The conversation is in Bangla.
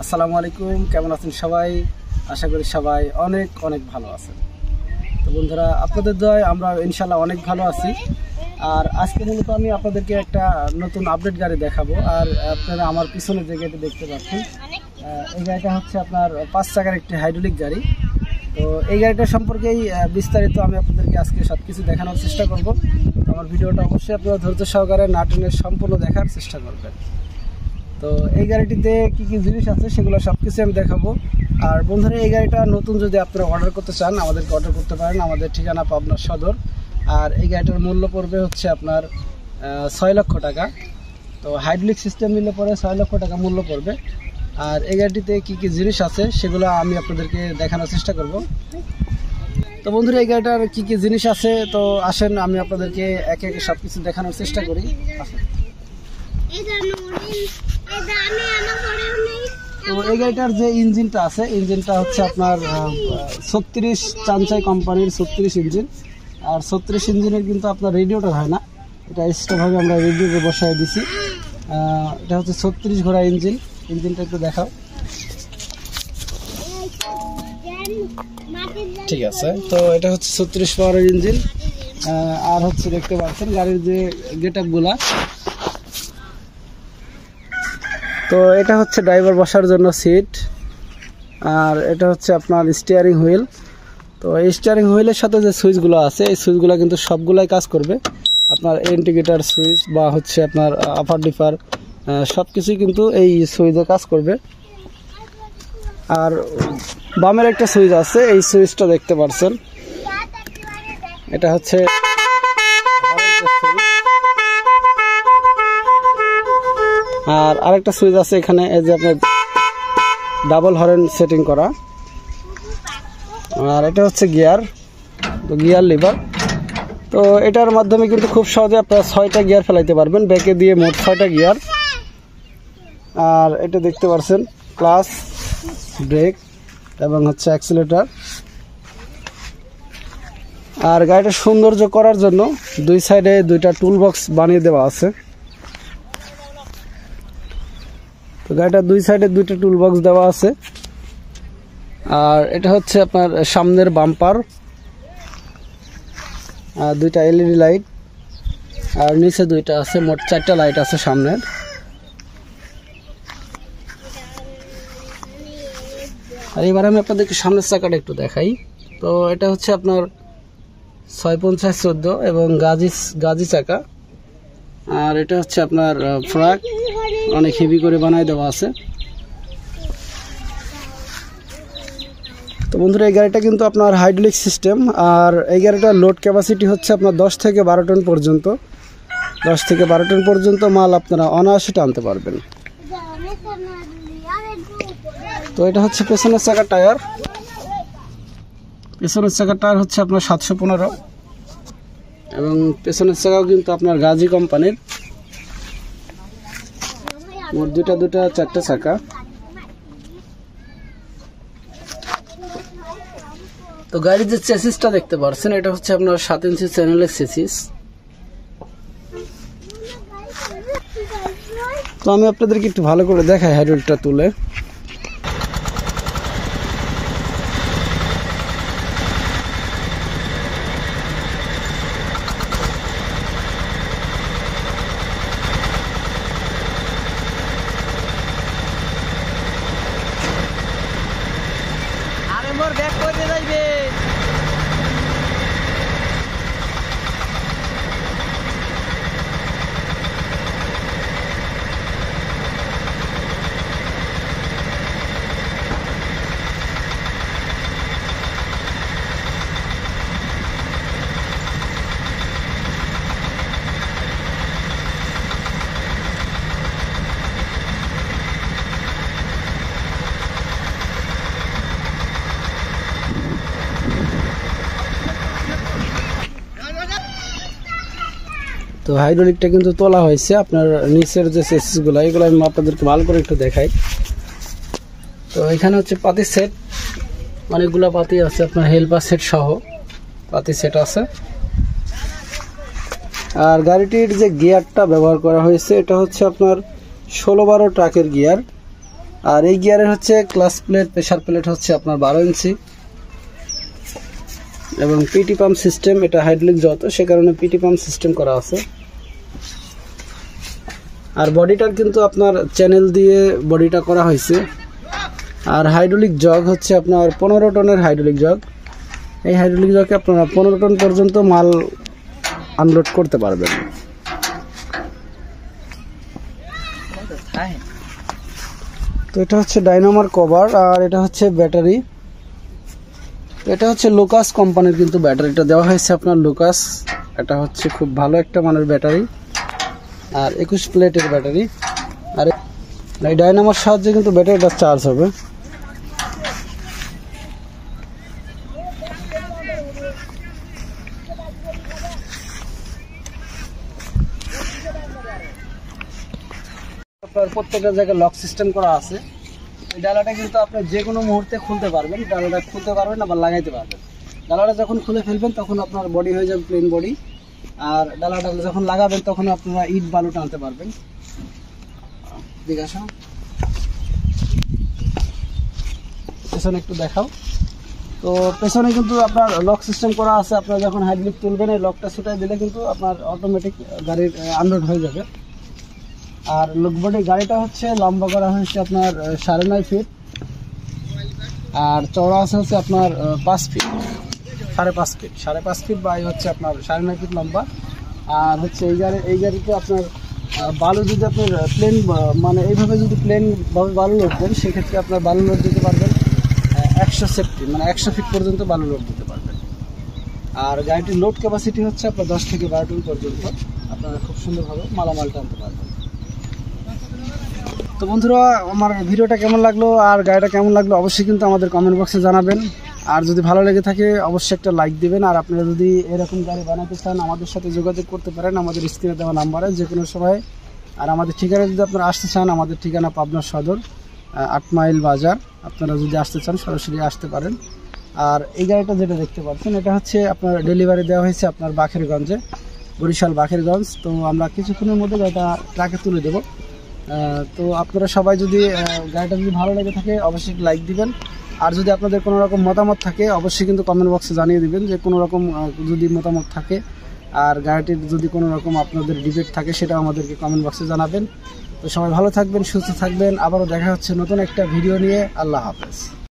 আসসালামু আলাইকুম, কেমন আছেন সবাই? আশা করি সবাই অনেক অনেক ভালো আছেন। তো বন্ধুরা, আপনাদের দয়ায় আমরা ইনশাল্লাহ অনেক ভালো আছি। আর আজকে মূলত আমি আপনাদেরকে একটা নতুন আপডেট গাড়ি দেখাবো। আর আপনারা আমার পিছনে যে গাড়িটা দেখতে পাচ্ছেন, এই গাড়িটা হচ্ছে আপনার 5 চাকার একটি হাইড্রোলিক গাড়ি। তো এই গাড়িটা সম্পর্কেই বিস্তারিত আমি আপনাদেরকে আজকে সব কিছু দেখানোর চেষ্টা করব। আমার ভিডিওটা অবশ্যই আপনারা ধৈর্য সহকারে না টেনে সম্পূর্ণ দেখার চেষ্টা করবেন। তো এই গাড়িটিতে কি কি জিনিস আছে সেগুলো সব কিছু আমি দেখাবো। আর বন্ধুরা, এই গাড়িটা নতুন যদি আপনারা অর্ডার করতে চান আমাদেরকে অর্ডার করতে পারেন। আমাদের ঠিকানা পাবনা সদর। আর এই গাড়িটার মূল্য পড়বে হচ্ছে আপনার 6 লক্ষ টাকা। তো হাইড্রোলিক সিস্টেম নিলে পরে 6 লক্ষ টাকা মূল্য পড়বে। আর এই গাড়িটিতে কি কি জিনিস আছে সেগুলো আমি আপনাদেরকে দেখানোর চেষ্টা করব। তো বন্ধুরা, এই গাড়িটার কি কি জিনিস আছে, তো আসেন আমি আপনাদেরকে একে একে সব কিছু দেখানোর চেষ্টা করি। তো এই গাড়িটার যে ইঞ্জিনটা আছে, ইঞ্জিনটা হচ্ছে আপনার 36 চাঞ্চাই কোম্পানির 36 ইঞ্জিন। আর 36 ইঞ্জিনের কিন্তু আপনার রেডিওটার হয় না, এটা এক্সট্রাভাবে আমরা রেডিওতে বসায় দিছি। এটা হচ্ছে 36 ঘোড়া ইঞ্জিন। ইঞ্জিনটা একটু দেখাও। ঠিক আছে, তো এটা হচ্ছে 36 পাওয়ারের ইঞ্জিন। আর হচ্ছে দেখতে পাচ্ছেন গাড়ির যে গেটআপগুলা। তো এটা হচ্ছে ড্রাইভার বসার জন্য সিট। আর এটা হচ্ছে আপনার স্টিয়ারিং হুইল। তো এই স্টিয়ারিং হুইলের সাথে যে সুইচগুলো আছে, এই সুইচগুলো কিন্তু সবগুলাই কাজ করবে। আপনার ইন্ডিকেটর সুইচ বা হচ্ছে আপনার আপার ডিপার সব কিছুই কিন্তু এই সুইচে কাজ করবে। আর বামের একটা সুইচ আছে, এই সুইচটা দেখতে পাচ্ছেন, এটা হচ্ছে আর আরেকটা সুইচ আছে এখানে, এই যে আপনার ডাবল হর্ন সেটিং করা। আর এটা হচ্ছে গিয়ার, তো গিয়ার লিভার। তো এটার মাধ্যমে কিন্তু খুব সহজে আপনারা 6টা গিয়ার ফেলাইতে পারবেন, ব্যাকে দিয়ে মোট 6টা গিয়ার। আর এটা দেখতে পাচ্ছেন ক্লাচ, ব্রেক এবং হচ্ছে অ্যাক্সিলারেটর। আর গাড়িটা সৌন্দর্য করার জন্য দুই সাইডে 2টা টুল বক্স বানিয়ে দেওয়া আছে। তো গাড়িটার দুই সাইডে 2টা টুল বক্স দেওয়া আছে। আর এটা হচ্ছে আপনার সামনের বাম্পার, আর 2টা এলইডি লাইট, আর নিচে 2টা আছে, মোট 4টা লাইট আছে সামনের। আর এবার আমি আপনাদেরকে সামনের চাকাটা একটু দেখাই। তো এটা হচ্ছে আপনার 650/14 এবং গাজি চাকা। আর এটা হচ্ছে আপনার ফ্রাক, অনেক হেভি করে বানাই দেওয়া আছে। তো বন্ধুরা, এই গাড়িটা কিন্তু আপনার হাইড্রোলিক সিস্টেম। আর এই গাড়িটার লোড ক্যাপাসিটি হচ্ছে আপনার 10 থেকে 12 টন পর্যন্ত। 10 থেকে 12 টন পর্যন্ত মাল আপনারা অনায়াসে টানতে পারবেন। তো এটা হচ্ছে পেছনের চাকার টায়ার। পেছনের চাকার টায়ার হচ্ছে আপনার 715 এবং পেছনের চাকাও কিন্তু আপনার গাজি কোম্পানির। মোট 2টা 4টা চাকা। তো গাড়ির যে চেসিসটা দেখতে পাচ্ছেন, এটা হচ্ছে আপনার 7 ইঞ্চি চ্যানেলের চেসিস। তো আমি আপনাদেরকে একটু ভালো করে দেখাই হাইড্রোলিকটা তুলে। ব্যাক করে যাইবে। তো হাইড্রোলিকটা কিন্তু তোলা হয়েছে। আপনার নিচের যে চেসিসগুলো, এগুলো আমি আপনাদেরকে ভালো করে একটু দেখাই। তো এখানে হচ্ছে পাতি সেট, অনেকগুলো পাতি আছে, আপনার হেল্পার সেট সহ পাতি সেট আছে। আর গাড়িটির যে গিয়ারটা ব্যবহার করা হয়েছে, এটা হচ্ছে আপনার 16-12 ট্রাকের গিয়ার। আর এই গিয়ারের হচ্ছে ক্লাচ প্লেট, প্রেসার প্লেট হচ্ছে আপনার 12 ইঞ্চি এবং পিটি পাম্প সিস্টেম, এটা হাইড্রোলিক যত, সে কারণে পিটি পাম্প সিস্টেম করা আছে। আর বডিটার কিন্তু আপনার চ্যানেল দিয়ে বডিটা করা হয়েছে। আর হাইড্রোলিক জগ হচ্ছে আপনার 15 টনের হাইড্রোলিক জগ। এই হাইড্রোলিক জগে আপনারা 15 টন পর্যন্ত মাল আনলোড করতে পারবেন। তো এটা হচ্ছে ডাইনামার কভার, আর এটা হচ্ছে ব্যাটারি। এটা হচ্ছে লোকাস কোম্পানির কিন্তু ব্যাটারিটা দেওয়া হয়েছে আপনার লোকাস। এটা হচ্ছে খুব ভালো একটা মানের ব্যাটারি, আর 21 প্লেটের ব্যাটারি। আর এই ডাইনামার সাহায্যে কিন্তু ব্যাটারিটা চার্জ হবে। আপনার প্রত্যেকটা জায়গায় লক সিস্টেম করা আছে। এই ডালাটা কিন্তু আপনি যে কোনো মুহূর্তে খুলতে পারবেন, ডালাটা খুলতে পারবেন আবার লাগাইতে পারবেন। ডালাটা যখন খুলে ফেলবেন তখন আপনার বডি হয়ে যাবে প্লেন বডি, আর ডালাটা যখন লাগাবেন তখন আপনারা ইট বালু টানতে পারবেন। জিজ্ঞাসা পেছনে একটু দেখাও। তো পেছনে কিন্তু আপনার লক সিস্টেম করা আছে। আপনারা যখন হাইড্রোলিক তুলবেন এই লকটা ছুটাই দিলে কিন্তু আপনার অটোমেটিক গাড়ির আনলোড হয়ে যাবে। আর লোকবডি গাড়িটা হচ্ছে লম্বা করা হয়েছে আপনার 9.5 ফিট, আর চওড়া আছে হচ্ছে আপনার 5 ফিট, 5.5 ফিট বা হচ্ছে আপনার 9.5 ফিট লম্বা। আর হচ্ছে এই গাড়িতে আপনার বালু যদি আপনার প্লেন মানে এইভাবে যদি প্লেন ভাবে বালু লোড দেন, সেক্ষেত্রে আপনার বালু লোড দিতে পারবেন 100 সেফটি, মানে 100 ফিট পর্যন্ত বালু লোড দিতে পারবেন। আর গাড়িটির লোড ক্যাপাসিটি হচ্ছে আপনার 10 থেকে 12 টন পর্যন্ত আপনারা খুব সুন্দরভাবে মালামাল টানতে পারবেন। তো বন্ধুরা, আমার ভিডিওটা কেমন লাগলো আর গাড়িটা কেমন লাগলো অবশ্যই কিন্তু আমাদের কমেন্ট বক্সে জানাবেন। আর যদি ভালো লেগে থাকে অবশ্যই একটা লাইক দিবেন। আর আপনারা যদি এরকম গাড়ি বানাতে চান আমাদের সাথে যোগাযোগ করতে পারেন আমাদের স্ক্রিনে দেওয়া নাম্বারে যে কোনো সময়। আর আমাদের ঠিকানা যদি আপনারা আসতে চান, আমাদের ঠিকানা পাবনা সদর 8 মাইল বাজার। আপনারা যদি আসতে চান সরাসরি আসতে পারেন। আর এই গাড়িটা যেটা দেখতে পাচ্ছেন এটা হচ্ছে আপনার ডেলিভারি দেওয়া হয়েছে আপনার বাখেরগঞ্জে, বরিশাল বাখেরগঞ্জ। তো আমরা কিছুক্ষণের মধ্যে গাড়িটা ট্রাকে তুলে দেবো। তো আপনারা সবাই যদি গাড়িটা যদি ভালো লেগে থাকে অবশ্যই লাইক দিবেন। আর যদি আপনাদের কোনো রকম মতামত থাকে অবশ্যই কিন্তু কমেন্ট বক্সে জানিয়ে দিবেন যে কোনো রকম যদি মতামত থাকে। আর গাড়িটির যদি কোনো রকম আপনাদের ডিবেট থাকে সেটাও আমাদেরকে কমেন্ট বক্সে জানাবেন। তো সবাই ভালো থাকবেন, সুস্থ থাকবেন। আবারও দেখা হচ্ছে নতুন একটা ভিডিও নিয়ে। আল্লাহ হাফেজ।